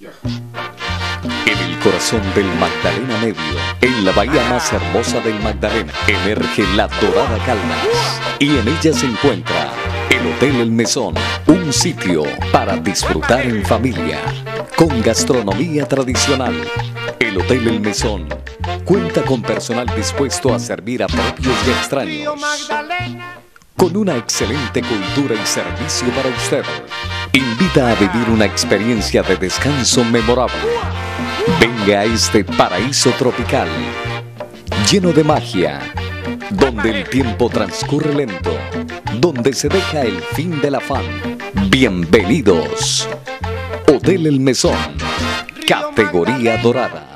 En el corazón del Magdalena Medio, en la bahía más hermosa del Magdalena, emerge la Dorada Caldas. Y en ella se encuentra el Hotel El Mesón, un sitio para disfrutar en familia, con gastronomía tradicional. El Hotel El Mesón cuenta con personal dispuesto a servir a propios y extraños, con una excelente cultura y servicio para usted. Invita a vivir una experiencia de descanso memorable. Venga a este paraíso tropical, lleno de magia, donde el tiempo transcurre lento, donde se deja el fin del afán. Bienvenidos. Hotel El Mesón, categoría dorada.